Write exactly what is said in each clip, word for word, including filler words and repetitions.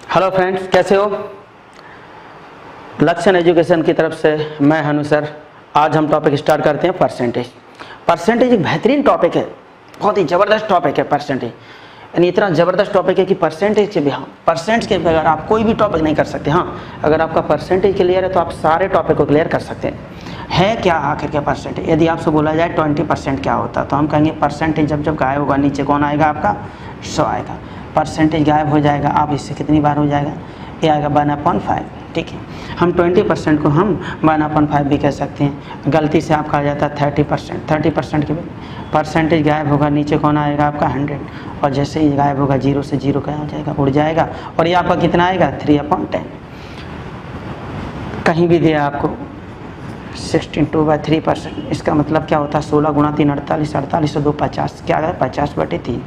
Hello friends, कैसे हो? लक्षण एजुकेशन की तरफ से मैं हनु सर। आज हम टॉपिक स्टार्ट करते हैं परसेंटेज। परसेंटेज एक बेहतरीन टॉपिक है, बहुत ही ज़बरदस्त टॉपिक है परसेंटेज। यानी इतना ज़बरदस्त टॉपिक है कि परसेंटेज के भी हाँ परसेंट के बगैर आप कोई भी टॉपिक नहीं कर सकते। हाँ, अगर आपका परसेंटेज क्लियर है तो आप सारे टॉपिक को क्लियर कर सकते हैं। है क्या आखिर क्या परसेंटेज? यदि आपसे बोला जाए ट्वेंटी परसेंट क्या होता है तो हम कहेंगे परसेंटेज जब जब गायब होगा नीचे कौन आएगा? आपका सौ आएगा। परसेंटेज गायब हो जाएगा, आप इससे कितनी बार हो जाएगा? ये आएगा वन अपॉन फाइव। ठीक है, हम ट्वेंटी परसेंट को हम वन अपॉन फाइव भी कह सकते हैं। गलती से आपका आ जाता है थर्टी परसेंट। थर्टी परसेंट के परसेंटेज गायब होगा, नीचे कौन आएगा? आपका हंड्रेड। और जैसे ही गायब होगा जीरो से जीरो क्या हो जाएगा? उड़ जाएगा। और ये आपका कितना आएगा? Three upon ten. कहीं भी दिया आपको sixteen two by three percent, इसका मतलब क्या होता है? सोलह गुणा तीन अड़तालीस, अड़तालीस और दो पचास, क्या है? पचास बटे तीन।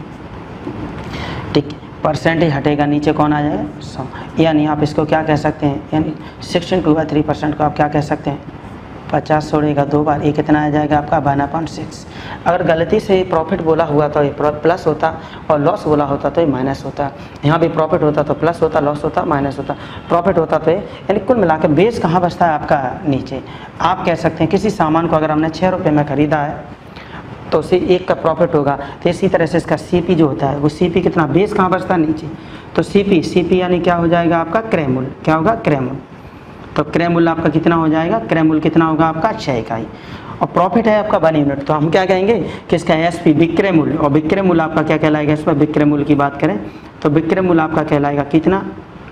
ठीक, परसेंटेज हटेगा, नीचे कौन आ जाएगा? सौ। यानी आप इसको क्या कह सकते हैं? यानी sixteen two by three percent को आप क्या कह सकते हैं? पचास छोड़ेगा दो बार, ये कितना आ जाएगा? आपका वन अपॉइंट सिक्स। अगर गलती से प्रॉफिट बोला हुआ तो ये प्लस होता और लॉस बोला होता तो ये माइनस होता। यहाँ भी प्रॉफिट होता तो प्लस होता, लॉस होता माइनस होता, प्रॉफिट होता तो ये, यानी कुल मिलाकर बेस कहाँ बचता है आपका? नीचे। आप कह सकते हैं किसी सामान को अगर हमने छः रुपये में ख़रीदा है तो उसे एक का प्रॉफिट होगा, तो इसी तरह से इसका सीपी जो होता है वो सीपी कितना? बेस कहाँ बचता है? नीचे। तो सीपी सीपी यानी क्या हो जाएगा? आपका क्रय मूल्य। क्या होगा? क्रय मूल्य। तो क्रय मूल्य आपका कितना हो जाएगा? क्रय मूल्य कितना होगा आपका? छः इकाई। और प्रॉफिट है आपका वन यूनिट, तो हम क्या कहेंगे कि इसका एस पी विक्रय मूल्य। और विक्रय मूल्य आपका क्या कहलाएगा? इस पर विक्रय मूल्य की बात करें तो विक्रय मूल्य आपका कहलाएगा कितना?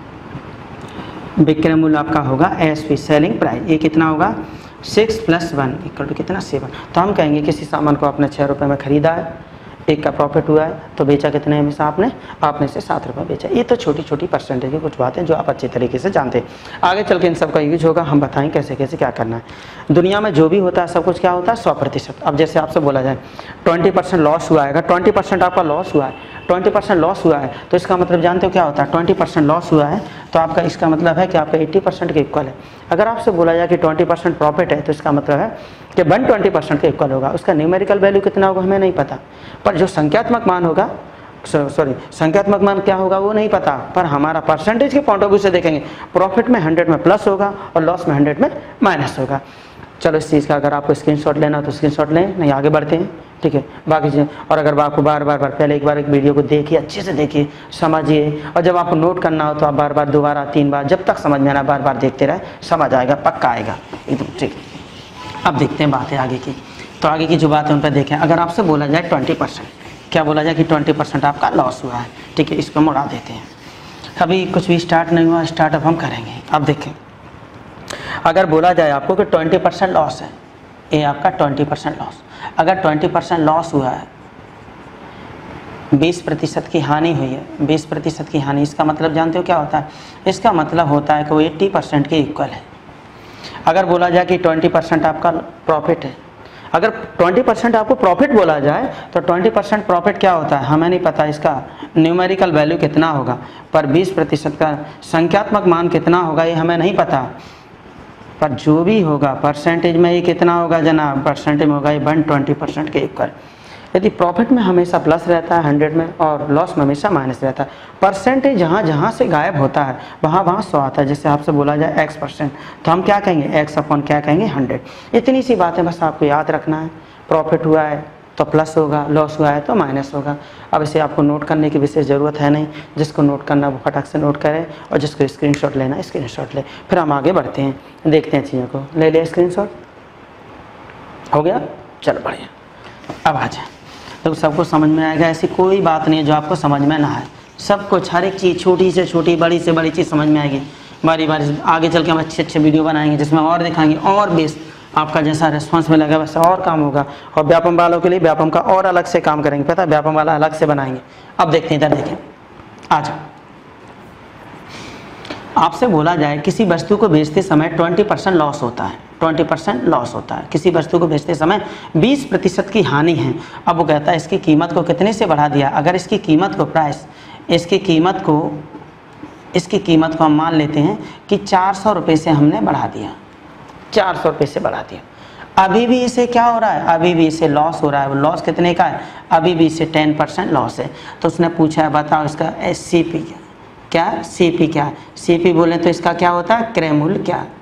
विक्रय मूल्य आपका होगा एस पी सेलिंग प्राइस। ये कितना होगा? Six plus one equal to कितना? सेवन। तो हम कहेंगे किसी सामान को आपने छः रुपये में ख़रीदा है, एक का प्रॉफिट हुआ है, तो बेचा कितने हमेशा आपने? आपने से सात रुपये बेचा। ये तो छोटी छोटी परसेंटेज की कुछ बातें जो आप अच्छे तरीके से जानते हैं। आगे चल के इन सब का यूज होगा, हम बताएं कैसे कैसे क्या करना है। दुनिया में जो भी होता है सब कुछ क्या होता है? सौ प्रतिशत। अब जैसे आपसे बोला जाए ट्वेंटी परसेंट लॉस हुआ है, अगर ट्वेंटी परसेंट आपका लॉस हुआ है, ट्वेंटी परसेंट लॉस हुआ है तो इसका मतलब जानते हो क्या होता है? ट्वेंटी परसेंट लॉस हुआ है तो आपका इसका मतलब है कि आपका एट्टी परसेंट के इक्वल है। अगर आपसे बोला जाए कि ट्वेंटी परसेंट प्रॉफिट है तो इसका मतलब है कि वन ट्वेंटी परसेंट के इक्वल होगा। उसका न्यूमेरिकल वैल्यू कितना होगा हमें नहीं पता, पर जो संख्यात्मक मान होगा, सॉरी संख्यात्मक मान क्या होगा वो नहीं पता, पर हमारा परसेंटेज के पॉइंट ऑफ व्यू से देखेंगे प्रॉफिट में हंड्रेड में प्लस होगा और लॉस में हंड्रेड में माइनस होगा। चलो इस चीज़ का अगर आपको स्क्रीनशॉट लेना हो तो स्क्रीनशॉट लें, नहीं आगे बढ़ते हैं। ठीक है, बाकी चीज़ें, और अगर आपको बार बार बार पहले एक बार एक वीडियो को देखिए, अच्छे से देखिए, समझिए, और जब आपको नोट करना हो तो आप बार बार दोबारा तीन बार जब तक समझ में आना बार बार देखते रहे, समझ आएगा, पक्का आएगा एकदम। ठीक, अब देखते हैं बातें आगे की। तो आगे की जो बात है उन पर देखें। अगर आपसे बोला जाए ट्वेंटी परसेंट, क्या बोला जाए कि ट्वेंटी परसेंट आपका लॉस हुआ है, ठीक है, इसको मुड़ा देते हैं। अभी कुछ भी स्टार्ट नहीं हुआ, स्टार्टअप हम करेंगे। अब देखें, अगर बोला जाए आपको कि ट्वेंटी परसेंट लॉस है, ये आपका ट्वेंटी परसेंट लॉस, अगर ट्वेंटी परसेंट लॉस हुआ है, बीस प्रतिशत की हानि हुई है, बीस प्रतिशत की हानि, इसका मतलब जानते हो क्या होता है? इसका मतलब होता है कि वो अस्सी परसेंट के इक्वल है। अगर बोला जाए कि ट्वेंटी परसेंट आपका प्रॉफिट है, अगर ट्वेंटी परसेंट आपको प्रॉफिट बोला जाए तो ट्वेंटी परसेंट प्रॉफिट क्या होता है हमें नहीं पता, इसका न्यूमेरिकल वैल्यू कितना होगा, पर बीस प्रतिशत का संख्यात्मक मान कितना होगा ये हमें नहीं पता, पर जो भी होगा परसेंटेज में ये कितना होगा जनाब? परसेंटेज में होगा ये वन ट्वेंटी परसेंट के इक्वल। यदि प्रॉफिट में हमेशा प्लस रहता है हंड्रेड में और लॉस में हमेशा माइनस रहता है, परसेंटेज जहाँ जहाँ से गायब होता है वहाँ वहाँ सौ आता है। जैसे आपसे बोला जाए एक्स परसेंट तो हम क्या कहेंगे? एक्स अपॉन क्या कहेंगे? हंड्रेड। इतनी सी बातें बस आपको याद रखना है। प्रॉफिट हुआ है तो प्लस होगा, लॉस हुआ है तो माइनस होगा। अब इसे आपको नोट करने की विशेष ज़रूरत है नहीं, जिसको नोट करना वो फटाक से नोट करें और जिसको स्क्रीनशॉट लेना स्क्रीनशॉट ले। फिर हम आगे बढ़ते हैं, देखते हैं चीज़ों को। ले लिया स्क्रीनशॉट? हो गया, चलो बढ़िया। अब आ जाए तो सबको समझ में आएगा, ऐसी कोई बात नहीं है जो आपको समझ में ना आए। सब कुछ, हर एक चीज़, छोटी से छोटी, बड़ी से बड़ी चीज़ समझ में आएगी। बारी बारी आगे चल के हम अच्छे अच्छे वीडियो बनाएंगे जिसमें और दिखाएंगे और बेस आपका जैसा रिस्पांस मिलेगा वैसा और काम होगा। और व्यापम वालों के लिए व्यापम का और अलग से काम करेंगे, पता है, व्यापम वाला अलग से बनाएंगे। अब देखते हैं, इधर देखें, आ जाओ। आपसे बोला जाए किसी वस्तु को बेचते समय ट्वेंटी परसेंट लॉस होता है, ट्वेंटी परसेंट लॉस होता है, किसी वस्तु को बेचते समय बीस प्रतिशत की हानि है। अब वो कहता है इसकी कीमत को कितने से बढ़ा दिया? अगर इसकी कीमत को प्राइस इसकी कीमत को इसकी कीमत को हम मान लेते हैं कि चार सौ रुपये से हमने बढ़ा दिया, चार सौ रुपये से बढ़ा दिया। अभी भी इसे क्या हो रहा है? अभी भी इसे लॉस हो रहा है। वो लॉस कितने का है? अभी भी इसे टेन परसेंट लॉस है। तो उसने पूछा है बताओ इसका एस सी पी क्या? क्या सीपी क्या है, सीपी बोले तो इसका क्या होता है क्रय मूल्य क्या है,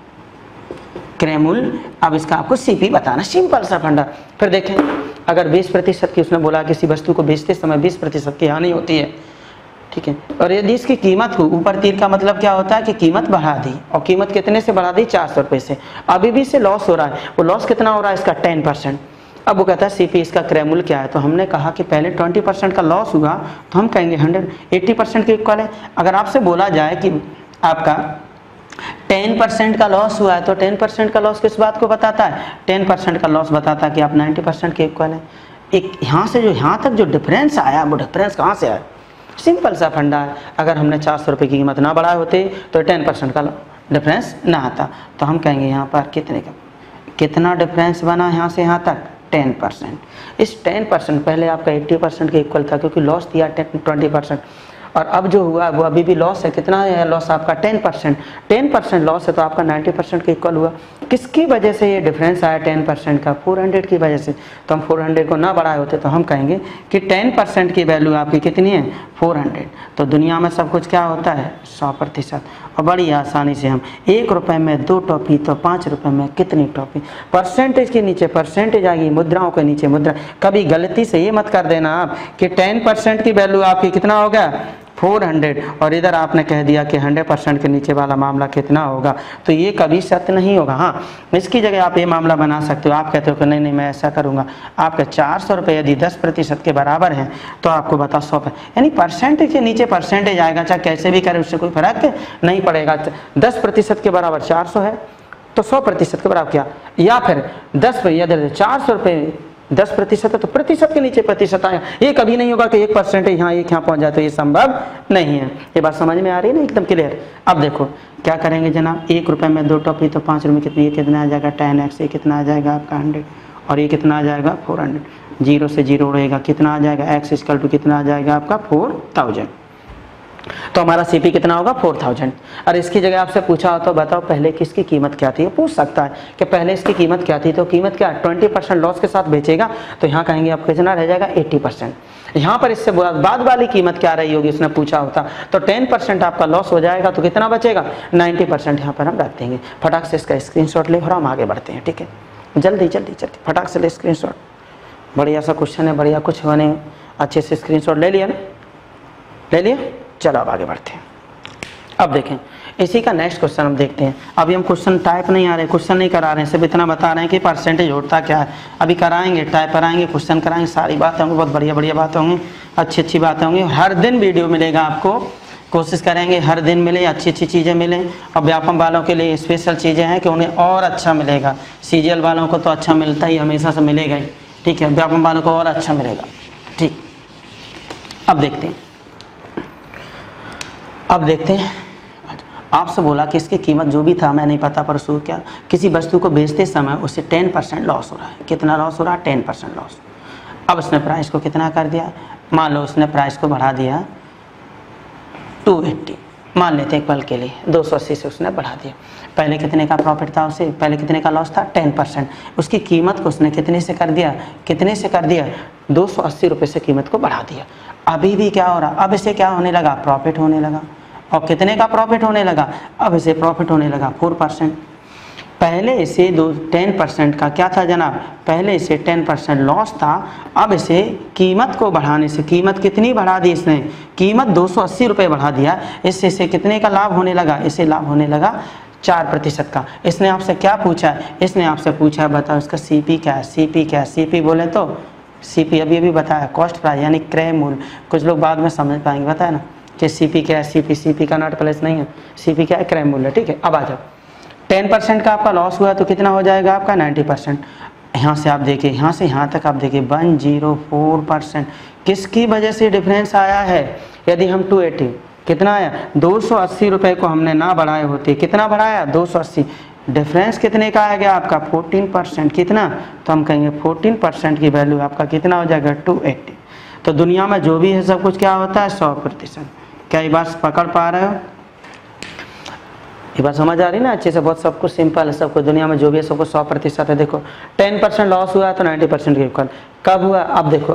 क्रय मूल्य। अब इसका आपको सीपी बताना, सिंपल सा फंडा। फिर देखें अगर बीस प्रतिशत की उसने बोला किसी वस्तु को बेचते समय बीस प्रतिशत की हानि होती है, ठीक है, और यदि इसकी कीमत को, ऊपर तीर का मतलब क्या होता है कि कीमत बढ़ा दी, और कीमत कितने से बढ़ा दी चार सौ रुपये से, अभी भी इसे लॉस हो रहा है, वो लॉस कितना हो रहा है इसका टेन परसेंट। अब वो कहता है सीपी इसका क्रय मूल्य क्या है, तो हमने कहा कि पहले ट्वेंटी परसेंट का लॉस हुआ तो हम कहेंगे हंड्रेड एट्टी परसेंट के इक्वल है। अगर आपसे बोला जाए कि आपका टेन परसेंट का लॉस हुआ है तो टेन परसेंट का लॉस किस बात को बताता है, टेन परसेंट का लॉस बताता है कि आप नाइन्टी परसेंट के इक्वल है। एक यहाँ से जो यहाँ तक जो डिफरेंस आया वो डिफरेंस कहाँ से आया, सिंपल सा फंडा है। अगर हमने चार सौ रुपये की कीमत ना बढ़ाए होते तो टेन परसेंट का डिफरेंस ना आता, तो हम कहेंगे यहाँ पर कितने का, कितना डिफरेंस बना यहाँ से यहाँ तक टेन परसेंट। इस टेन परसेंट पहले आपका एट्टी परसेंट के इक्वल था क्योंकि लॉस दिया ट्वेंटी परसेंट, और अब जो हुआ वो अभी भी लॉस है, कितना है लॉस आपका ten percent, ten percent loss है तो आपका नाइन्टी परसेंट के इक्वल हुआ। किसकी वजह से ये डिफरेंस आया टेन परसेंट का, फोर हंड्रेड की वजह से। तो हम फोर हंड्रेड को ना बढ़ाए होते तो हम कहेंगे कि टेन परसेंट की वैल्यू आपकी कितनी है फोर हंड्रेड। तो दुनिया में सब कुछ क्या होता है सौ प्रतिशत, और बड़ी आसानी से हम एक रुपये में दो टॉपी तो पाँच रुपये में कितनी टॉपी, परसेंटेज के नीचे परसेंटेज आएगी, मुद्राओं के नीचे मुद्रा। कभी गलती से ये मत कर देना आप कि टेन परसेंट की वैल्यू आपकी कितना हो गया फोर हंड्रेड, और इधर आपने कह दिया कि हंड्रेड परसेंट के नीचे वाला मामला कितना होगा, तो ये कभी सत्य नहीं होगा। हाँ, इसकी जगह आप ये मामला बना सकते हो, आप कहते हो कि नहीं नहीं मैं ऐसा करूँगा, आपके चार सौ रुपये यदि दस प्रतिशत के बराबर हैं तो आपको बताओ सौ पे, यानी परसेंटेज के नीचे परसेंटेज आएगा, चाहे कैसे भी करें उससे कोई फर्क नहीं पड़ेगा। दस प्रतिशत के बराबर चार सौ है तो सौ प्रतिशत के बराबर क्या, या फिर दस या चार सौ रुपये दस प्रतिशत है तो प्रतिशत के नीचे प्रतिशत आया, ये कभी नहीं होगा कि एक परसेंट यहाँ एक यहाँ पहुँच जाए, तो ये संभव नहीं है। ये बात समझ में आ रही है ना, एकदम क्लियर। अब देखो क्या करेंगे जनाब, एक रुपये में दो टॉपी तो पाँच रुपये कितनी, ये कितना आ जाएगा टेन एक्स, ये कितना आ जाएगा आपका हंड्रेड, और ये कितना आ जाएगा फोर हंड्रेड, जीरो से जीरो उड़ेगा, कितना आ जाएगा एक्स इक्वल टू कितना आ जाएगा आपका फोर थाउजेंड। तो हमारा सीपी कितना होगा फोर थाउजेंड। और इसकी जगह आपसे पूछा हो तो बताओ पहले किसकी कीमत क्या थी, पूछ सकता है कि पहले इसकी कीमत क्या थी, तो कीमत क्या ट्वेंटी परसेंट लॉस के साथ बेचेगा, तो यहाँ कहेंगे आपको कितना रह जाएगा एट्टी परसेंट। यहाँ पर इससे बाद वाली कीमत क्या रही होगी उसने पूछा होता, तो टेन परसेंट आपका लॉस हो जाएगा तो कितना बचेगा नाइन्टी परसेंट। यहाँ पर हम रख देंगे, फटाक से इसका स्क्रीन शॉट ले और हम आगे बढ़ते हैं, ठीक है, जल्दी जल्दी जल्दी फटाक से ले स्क्रीन शॉट। बढ़िया सा क्वेश्चन है, बढ़िया कुछ बने, अच्छे से स्क्रीन शॉट ले लिया ना, ले लिया, चलो अब आगे बढ़ते हैं। अब देखें इसी का नेक्स्ट क्वेश्चन हम देखते हैं। अभी हम क्वेश्चन टाइप नहीं आ रहे, क्वेश्चन नहीं करा रहे हैं, सिर्फ इतना बता रहे हैं कि परसेंटेज होता क्या है। अभी कराएंगे, टाइप कराएंगे, क्वेश्चन कराएंगे, सारी बातें होंगी, बहुत बढ़िया बढ़िया बातें होंगी, अच्छी अच्छी बातें होंगी। हर दिन वीडियो मिलेगा आपको, कोशिश करेंगे हर दिन मिले, अच्छी अच्छी चीज़ें मिलें। और व्यापम वालों के लिए स्पेशल चीज़ें हैं कि उन्हें और अच्छा मिलेगा, सीजीएल वालों को तो अच्छा मिलता ही, हमेशा से मिलेगा ही, ठीक है, व्यापम वालों को और अच्छा मिलेगा, ठीक। अब देखते हैं, अब देखते हैं आपसे बोला कि इसकी कीमत जो भी था मैं नहीं पता, पर उसको क्या, किसी वस्तु को बेचते समय उससे टेन परसेंट लॉस हो रहा है। कितना लॉस हो रहा है, टेन परसेंट लॉस। अब उसने प्राइस को कितना कर दिया, मान लो उसने प्राइस को बढ़ा दिया टू एट्टी, मान लेते हैं एक पल के लिए, दो सौ अस्सी से उसने बढ़ा दिया। पहले कितने का प्रॉफिट था उसे, पहले कितने का लॉस था टेन परसेंट, उसकी कीमत को उसने कितने से कर दिया, कितने से कर दिया दो सौ अस्सी रुपये से कीमत को बढ़ा दिया। अभी भी क्या हो रहा, अब इसे क्या होने लगा, प्रॉफिट होने लगा। और कितने का प्रॉफिट होने लगा, अब इसे प्रॉफिट होने लगा फोर परसेंट। पहले इसे दो टेन परसेंट का क्या था जनाब, पहले इसे टेन परसेंट लॉस था, अब इसे कीमत को बढ़ाने से, कीमत कितनी बढ़ा दी इसने, कीमत दो सौ अस्सी रुपये बढ़ा दिया, इससे इसे कितने का लाभ होने लगा, इसे लाभ होने लगा चार प्रतिशत का। इसने आपसे क्या पूछा है, इसने आपसे पूछा है बताओ इसका सीपी क्या है, सीपी क्या है, सीपी बोले तो सीपी अभी अभी बताया कॉस्ट प्राइस यानी क्रय मूल्य। कुछ लोग बाद में समझ पाएंगे, बताया ना कि सीपी क्या है, सीपी सीपी का नॉट प्लेस नहीं है, सीपी क्या है, क्रय मूल्य, ठीक है। अब आ जाओ, टेन परसेंट का आपका लॉस हुआ तो कितना हो जाएगा आपका नाइन्टी परसेंट। यहाँ से आप देखिए, यहाँ से यहाँ तक आप देखिए वन जीरो फोर परसेंट किसकी वजह से डिफरेंस आया है। यदि हम टू एटी कितना आया, दो सौ अस्सी रुपये को हमने ना बढ़ाए होते, कितना बढ़ाया दो सौ अस्सी, डिफरेंस कितने का आ गया आपका फोर्टीन परसेंट, कितना, तो हम कहेंगे फोर्टीन परसेंट की वैल्यू आपका कितना हो जाएगा टू एट्टी। तो दुनिया में जो भी है सब कुछ क्या होता है सौ प्रतिशत। क्या ये बात पकड़ पा रहे हो, ये बात समझ आ रही ना अच्छे से, बहुत सब कुछ सिंपल है, सब कुछ दुनिया में जो भी है सब कुछ सौ प्रतिशत है। देखो टेन परसेंट लॉस हुआ तो नाइन्टी परसेंट के इक्वल, कब हुआ, अब देखो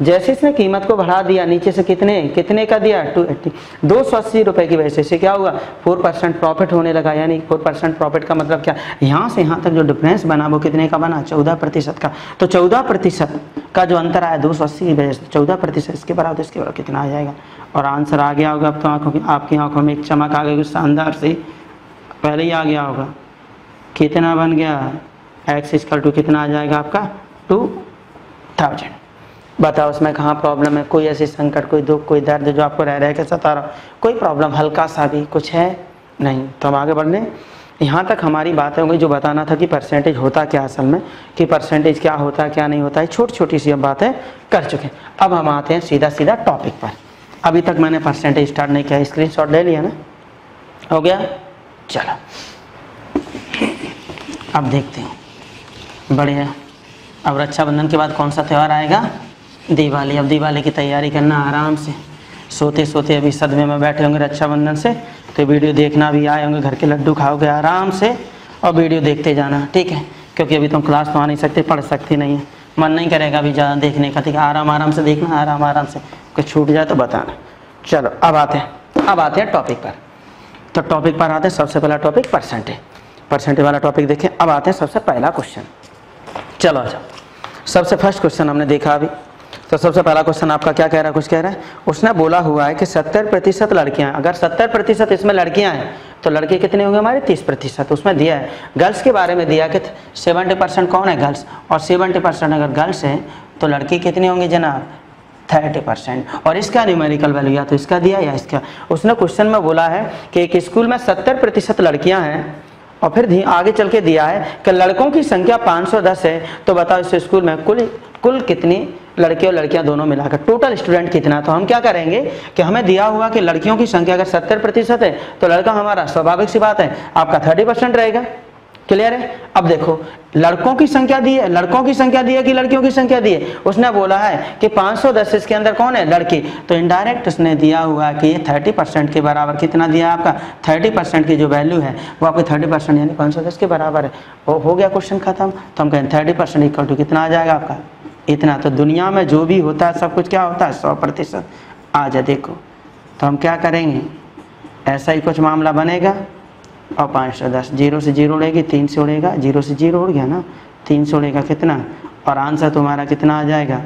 जैसे इसने कीमत को बढ़ा दिया, नीचे से कितने कितने का दिया टू एट्टी, दो सौ अस्सी रुपये की वजह से क्या हुआ, फोर परसेंट प्रॉफिट होने लगा। यानी फोर परसेंट प्रॉफिट का मतलब क्या, यहाँ से यहाँ तक जो डिफरेंस बना वो कितने का बना, चौदह प्रतिशत का। तो चौदह प्रतिशत का जो अंतर आया दो सौ अस्सी की वजह से, चौदह प्रतिशत इसके बराबर, तो इसके बराबर कितना आ जाएगा। और आंसर आ गया होगा। अब तो आंखों की आपकी आंखों में एक चमक आ गई शानदार से, पहले ही आ गया होगा। कितना बन गया, एक्स इक्वल टू कितना आ जाएगा आपका टू थाउजेंड। बताओ उसमें कहाँ प्रॉब्लम है, कोई ऐसी संकट, कोई दुख, कोई दर्द जो आपको रह रह के सता रहा, कोई प्रॉब्लम हल्का सा भी कुछ है नहीं। तो हम आगे बढ़ने, यहाँ तक हमारी बातें हो गई जो बताना था कि परसेंटेज होता क्या असल में, कि परसेंटेज क्या होता है क्या नहीं होता है, छोटी छोटी सी हम बातें कर चुके हैं। अब हम आते हैं सीधा सीधा टॉपिक पर। अभी तक मैंने परसेंटेज स्टार्ट नहीं किया, स्क्रीन शॉट ले लिया ना, हो गया। चलो अब देखते हैं, बढ़िया। अब रक्षाबंधन के बाद कौन सा त्यौहार आएगा, दिवाली। अब दिवाली की तैयारी करना आराम से, सोते सोते अभी सदमे में बैठे होंगे रक्षाबंधन से, तो वीडियो देखना भी आए होंगे, घर के लड्डू खाओगे आराम से और वीडियो देखते जाना, ठीक है। क्योंकि अभी तुम क्लास तो आ नहीं सकते, पढ़ सकती नहीं है, मन नहीं करेगा अभी ज़्यादा देखने का, ठीक है। आराम आराम से देखना, आराम आराम से, कुछ छूट जाए तो बताना। चलो अब आते हैं अब आते हैं टॉपिक पर। तो टॉपिक पर आते हैं, सबसे पहला टॉपिक परसेंटेज परसेंटेज वाला टॉपिक देखें। अब आते हैं सबसे पहला क्वेश्चन। चलो अच्छा, सबसे फर्स्ट क्वेश्चन हमने देखा अभी। तो सबसे पहला क्वेश्चन आपका क्या कह रहा है, कुछ कह रहा है, उसने बोला हुआ है कि सत्तर प्रतिशत लड़कियाँ, अगर सत्तर प्रतिशत इसमें लड़कियाँ हैं तो लड़के कितने होंगे हमारे, तीस प्रतिशत। उसमें दिया है गर्ल्स के बारे में, दिया कि सेवेंटी परसेंट कौन है, गर्ल्स, और सेवेंटी परसेंट अगर गर्ल्स हैं तो लड़के कितने होंगे जनाब, थर्टी परसेंट। और इसका न्यूमेरिकल वैल्यू या तो इसका दिया या इसका। उसने क्वेश्चन में बोला है कि एक स्कूल में सत्तर प्रतिशत लड़कियाँ हैं, और फिर आगे चल के दिया है कि लड़कों की संख्या पाँच सौ दस है, तो बताओ इस स्कूल में कुल कुल कितनी लड़के और लड़कियां दोनों मिलाकर टोटल स्टूडेंट कितना। तो हम क्या करेंगे कि हमें दिया हुआ कि लड़कियों की संख्या अगर सत्तर प्रतिशत है तो लड़का हमारा स्वाभाविक सी बात है आपका थर्टी परसेंट रहेगा। क्लियर है। अब देखो लड़कों की संख्या दी है, लड़कों की संख्या दी है कि लड़कियों की संख्या दी है, उसने बोला है कि पाँच सौ दस इसके अंदर कौन है, लड़की। तो इनडायरेक्ट उसने दिया हुआ है कि ये थर्टी परसेंट के बराबर कितना दिया आपका, थर्टी परसेंट की जो वैल्यू है वो आपकी थर्टी परसेंट यानी पाँच सौ दस के बराबर है। वो हो गया क्वेश्चन खत्म। तो हम कहें थर्टी परसेंट इक्वल टू कितना आ जाएगा आपका, इतना। तो दुनिया में जो भी होता है सब कुछ क्या होता है, सौ प्रतिशत आ जाए। देखो तो हम क्या करेंगे, ऐसा ही कुछ मामला बनेगा और पाँच सौ दस जीरो से जीरो उड़ेगी, तीन से उड़ेगा, जीरो से जीरो उड़ गया ना, तीन से उड़ेगा कितना, और आंसर तुम्हारा कितना आ जाएगा,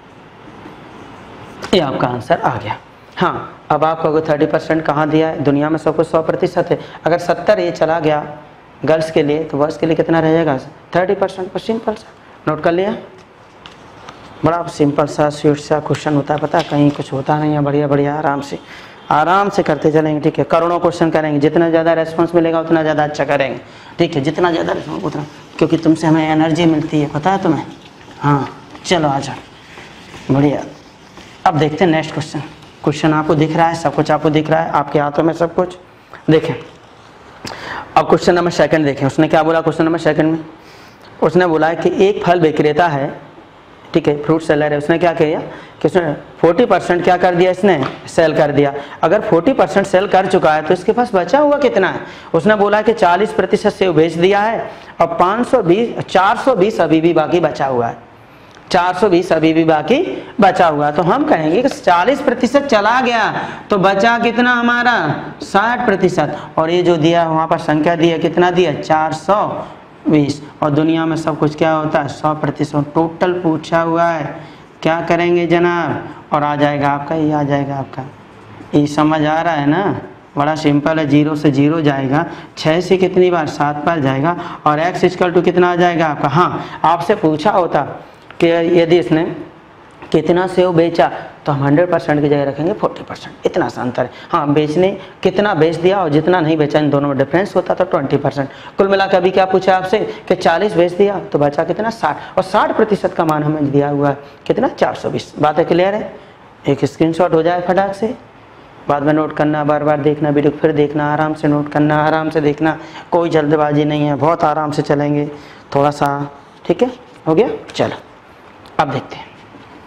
ये आपका आंसर आ गया। हाँ अब आपको अगर थर्टी परसेंट कहाँ दिया है, दुनिया में सब कुछ सौ प्रतिशत है, अगर सत्तर ये चला गया गर्ल्स के लिए तो बॉयज़ के लिए कितना रहेगा, थर्टी परसेंट। सिंपल सा नोट कर लिया, बड़ा सिंपल सा स्वीट सा क्वेश्चन होता है, पता है कहीं कुछ होता नहीं है। बढ़िया बढ़िया आराम से आराम से करते चलेंगे, ठीक है। करोड़ों क्वेश्चन करेंगे, जितना ज़्यादा रेस्पॉन्स मिलेगा उतना ज़्यादा अच्छा करेंगे, ठीक है। जितना ज़्यादा रेस्पॉन्स उतना, क्योंकि तुमसे हमें एनर्जी मिलती है, पता है तुम्हें। हाँ चलो आ जाओ, बढ़िया। अब देखते हैं नेक्स्ट क्वेश्चन। क्वेश्चन आपको दिख रहा है, सब कुछ आपको दिख रहा है, आपके हाथों में सब कुछ। देखें अब क्वेश्चन नंबर सेकंड देखें, उसने क्या बोला क्वेश्चन नंबर सेकंड में, उसने बोला है कि एक फल विक्रेता है, ठीक है, फ्रूट सेलर है। उसने क्या किया कि उसने चालीस परसेंट क्या कर दिया, इसने सेल कर दिया। अगर चालीस परसेंट सेल कर चुका है तो इसके पास बचा हुआ कितना है, उसने बोला कि चालीस प्रतिशत सेव बेच दिया है और पाँच सौ बीस चार सौ बीस अभी भी बाकी बचा हुआ है, चार सौ बीस अभी भी बाकी बचा हुआ है। तो हम कहेंगे कि चालीस प्रतिशत चला गया तो बचा कितना हमारा, साठ प्रतिशत। और ये जो दिया वहाँ पर संख्या दी है कितना दिया, चार सौ बीस। और दुनिया में सब कुछ क्या होता है, सौ प्रतिशत। टोटल पूछा हुआ है, क्या करेंगे जनाब, और आ जाएगा आपका, ये आ जाएगा आपका। ये समझ आ रहा है ना, बड़ा सिंपल है। जीरो से जीरो जाएगा, छः से कितनी बार, सात बार जाएगा, और एक्स इक्वल टू कितना आ जाएगा आपका। हाँ आपसे पूछा होता कि यदि इसने कितना सेव बेचा तो हम हंड्रेड परसेंट की जगह रखेंगे फोर्टी परसेंट, इतना सा अंतर है। हाँ बेचने कितना बेच दिया और जितना नहीं बेचा, इन दोनों में डिफरेंस होता तो ट्वेंटी परसेंट। कुल मिलाकर अभी क्या पूछा आपसे कि चालीस बेच दिया तो बचा कितना, साठ, और साठ प्रतिशत का मान हमें दिया हुआ है कितना, चार सौ बीस। बातें क्लियर है। एक स्क्रीनशॉट हो जाए फटाक से, बाद में नोट करना, बार बार देखना वीडियो, फिर देखना, आराम से नोट करना, आराम से देखना, कोई जल्दबाजी नहीं है, बहुत आराम से चलेंगे थोड़ा सा, ठीक है। हो गया, चलो अब देखते हैं।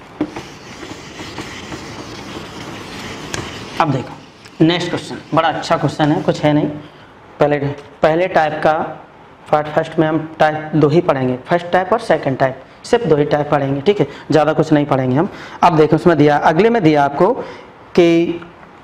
अब देखो नेक्स्ट क्वेश्चन, बड़ा अच्छा क्वेश्चन है, कुछ है नहीं। पहले पहले टाइप का फर्स्ट में हम टाइप दो ही पढ़ेंगे, फर्स्ट टाइप और सेकंड टाइप। सिर्फ दो ही टाइप पढ़ेंगे, ठीक है, ज़्यादा कुछ नहीं पढ़ेंगे हम। अब देखो उसमें दिया, अगले में दिया आपको कि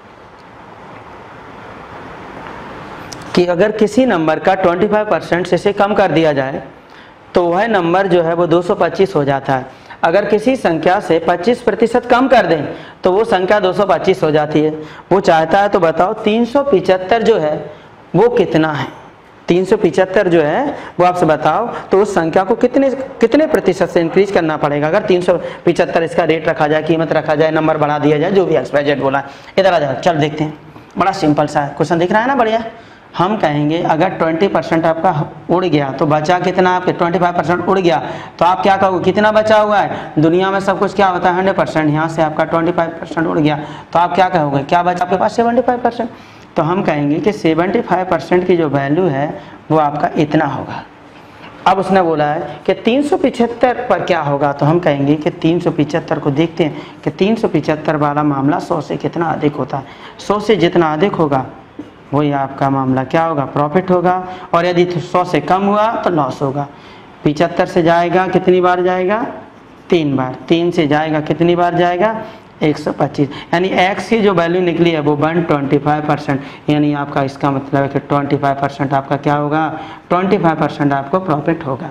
कि अगर किसी नंबर का पच्चीस परसेंट से, से कम कर दिया जाए तो वह नंबर जो है वो दो सौ पच्चीस हो जाता है। अगर किसी संख्या से पच्चीस प्रतिशत कम कर दें तो वो संख्या दो सौ पच्चीस हो जाती है। वो चाहता है तो बताओ तीन सौ पिचहत्तर जो है वो कितना है। तीन सौ पिचहत्तर जो है वो आपसे बताओ तो उस संख्या को कितने कितने प्रतिशत से इंक्रीज करना पड़ेगा। अगर तीन सौ पिचहत्तर इसका रेट रखा जाए, कीमत रखा जाए, नंबर बढ़ा दिया जाए, जो भी एक्स वाई जेड बोला है। इधर आ जाओ, चल देखते हैं। बड़ा सिंपल सा क्वेश्चन दिख रहा है ना, बढ़िया। हम कहेंगे अगर बीस परसेंट आपका उड़ गया तो बचा कितना, आपके पच्चीस परसेंट उड़ गया तो आप क्या कहोगे, कितना बचा हुआ है। दुनिया में सब कुछ क्या होता है हंड्रेड परसेंट, यहाँ से आपका पच्चीस परसेंट उड़ गया तो आप क्या कहोगे, क्या बचा आपके पास पचहत्तर परसेंट। तो हम कहेंगे कि पचहत्तर परसेंट की जो वैल्यू है वो आपका इतना होगा। अब उसने बोला है कि तीन सौ पिचहत्तर पर क्या होगा, तो हम कहेंगे कि तीन सौ पिचहत्तर को देखते हैं कि तीन सौ पिचहत्तर वाला मामला सौ से कितना अधिक होता है। सौ से जितना अधिक होगा वही आपका मामला क्या होगा, प्रॉफिट होगा। और यदि सौ से कम हुआ तो लॉस होगा। पिचहत्तर से जाएगा कितनी बार जाएगा, तीन बार। तीन से जाएगा कितनी बार जाएगा, एक सौ पच्चीस। यानी एक्स की जो वैल्यू निकली है वो वन ट्वेंटी फाइव परसेंट, यानी आपका इसका मतलब है कि ट्वेंटी फाइव परसेंट आपका क्या होगा, ट्वेंटी फाइव परसेंट आपको प्रॉफिट होगा।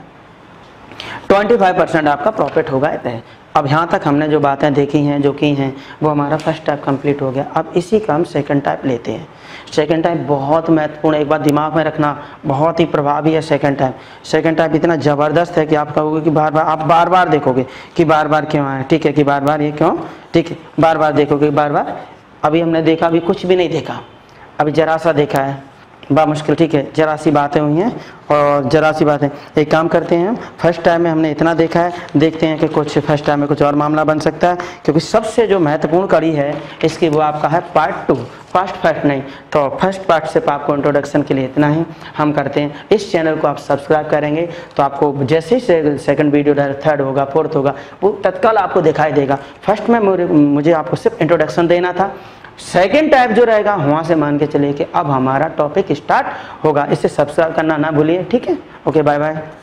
ट्वेंटी फाइव परसेंट आपका प्रॉफिट होगा है। अब यहाँ तक हमने जो बातें देखी हैं, जो की हैं, वो हमारा फर्स्ट टाइप कंप्लीट हो गया। अब इसी का हम सेकंड टाइप लेते हैं। सेकंड टाइप बहुत महत्वपूर्ण, एक बात दिमाग में रखना, बहुत ही प्रभावी है सेकंड टाइप। सेकंड टाइप इतना ज़बरदस्त है कि आप कहोगे कि बार बार, आप बार बार देखोगे कि बार बार क्यों आए, ठीक है, कि बार बार ये क्यों, ठीक है, बार बार देखोगे, बार बार। अभी हमने देखा, अभी कुछ भी नहीं देखा, अभी जरा सा देखा है, बड़ा मुश्किल, ठीक है, जरा सी बातें हुई हैं और जरा सी बातें। एक काम करते हैं, फर्स्ट टाइम में हमने इतना देखा है, देखते हैं कि कुछ फर्स्ट टाइम में कुछ और मामला बन सकता है, क्योंकि सबसे जो महत्वपूर्ण कड़ी है इसकी वो आपका है पार्ट टू, फर्स्ट पार्ट नहीं। तो फर्स्ट पार्ट से आपको इंट्रोडक्शन के लिए इतना ही हम करते हैं। इस चैनल को आप सब्सक्राइब करेंगे तो आपको जैसे ही सेकंड वीडियो थर्ड होगा, फोर्थ होगा, वो तत्काल आपको दिखाई देगा। फर्स्ट में मुझे आपको सिर्फ इंट्रोडक्शन देना था। सेकेंड टाइप जो रहेगा वहाँ से मान के चलिए कि अब हमारा टॉपिक स्टार्ट होगा। इसे सब्सक्राइब करना ना भूलिए, ठीक है। Okay, bye bye.